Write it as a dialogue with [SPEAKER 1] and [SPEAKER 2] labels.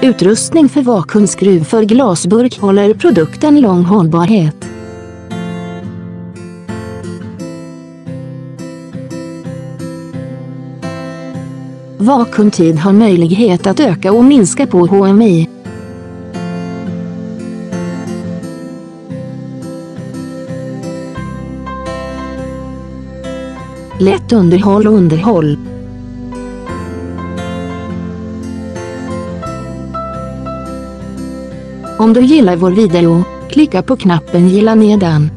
[SPEAKER 1] Utrustning för vakuumskruv för glasburk håller produkten lång hållbarhet. Vakuumtid har möjlighet att öka och minska på HMI. Lätt underhåll och underhåll. Om du gillar vår video, klicka på knappen gilla nedan.